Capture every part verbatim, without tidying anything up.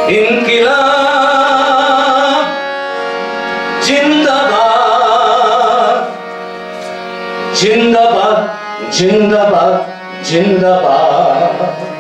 इनकिलाब जिंदाबाद जिंदाबाद जिंदाबाद जिंदाबाद।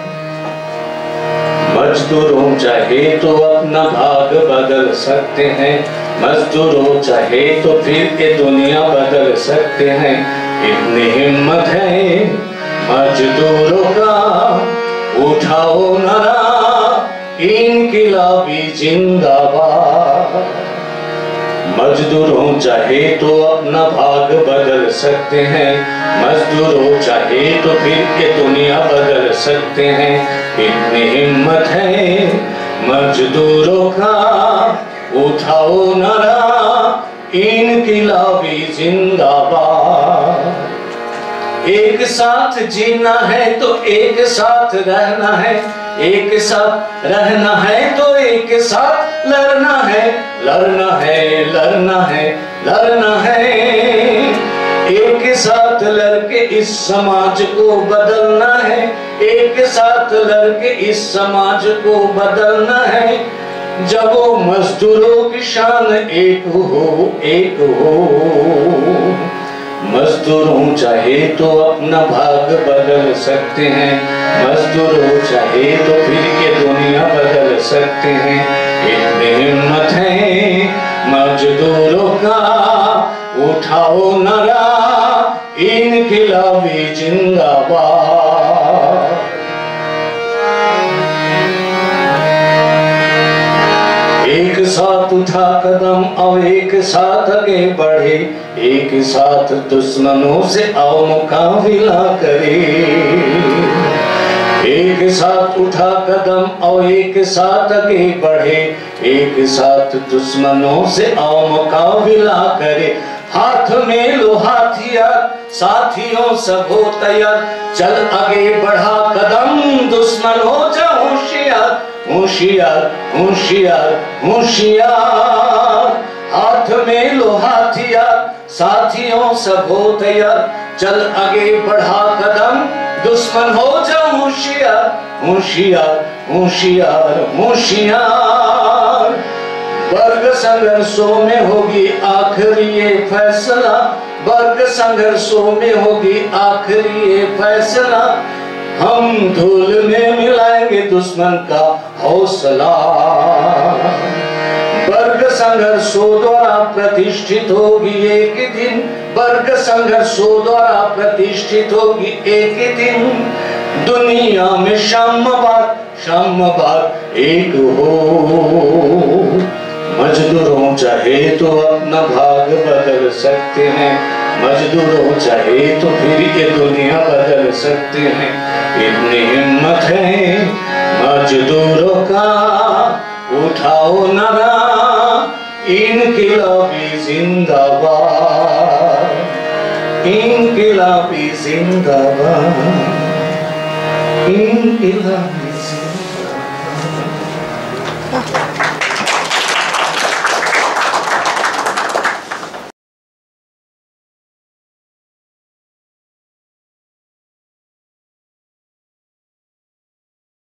मजदूरों चाहे तो अपना भाग बदल सकते हैं, मजदूरों चाहे तो फिर ये दुनिया बदल सकते हैं। इतनी हिम्मत है मजदूरों का, उठाओ नारा इनकिलाबी जिंदाबाद। मजदूरों चाहे तो अपना भाग बदल सकते हैं, मजदूरों चाहे तो फिर ये दुनिया बदल सकते हैं। इतनी हिम्मत है मजदूरों का, उठाओ नारा इनकिलाबी जिंदाबाद। एक साथ जीना है तो एक साथ रहना है, एक साथ रहना है तो एक साथ लड़ना है, लड़ना है लड़ना है लड़ना है। एक साथ लड़के इस समाज को बदलना है, एक साथ लड़के इस समाज को बदलना है। जब वो मजदूरों की शान एक हो एक हो। मजदूरों चाहे तो अपना भाग बदल सकते हैं, मजदूरों चाहे तो फिर ये दुनिया बदल सकते हैं। इतनी हिम्मत है मजदूरों का, उठाओ नारा इनकिलाबी जिंदाबाद। एक साथ उठा कदम और एक साथ आगे बढ़े, एक साथ दुश्मनों से आओ मुकाबला करे। एक साथ उठा कदम और एक साथ आगे बढ़े, एक साथ दुश्मनों से आओ मुकाबला करे। हाथ में लो हथियार साथियों सब हो तैयार, चल आगे बढ़ा कदम दुश्मन हो जा होशियार होशियार होशियार होशियार। हाथ में लो हथियार साथियों सब हो तैयार, चल आगे बढ़ा कदम दुश्मन हो जा होशियार होशियार होशियार होशियार। वर्ग संघर्षों में होगी आखिरी ये फैसला, वर्ग संघर्षों में होगी आखिरी ये फैसला। हम धूल में मिलाएंगे दुश्मन का हौसला। वर्ग संघर्षों द्वारा प्रतिष्ठित होगी एक दिन, वर्ग संघर्षों द्वारा प्रतिष्ठित होगी एक दिन। दुनिया में साम्यवाद साम्यवाद एक हो। मजदूरों चाहे तो अपना भाग बदल सकते हैं, मजदूरों चाहे तो फिर ये दुनिया बदल सकते हैं। इतनी हिम्मत है मजदूरों का, उठाओ नारा इनकिलाबी जिंदाबाद इनकिलाबी जिंदाबाद इनकिलाबी।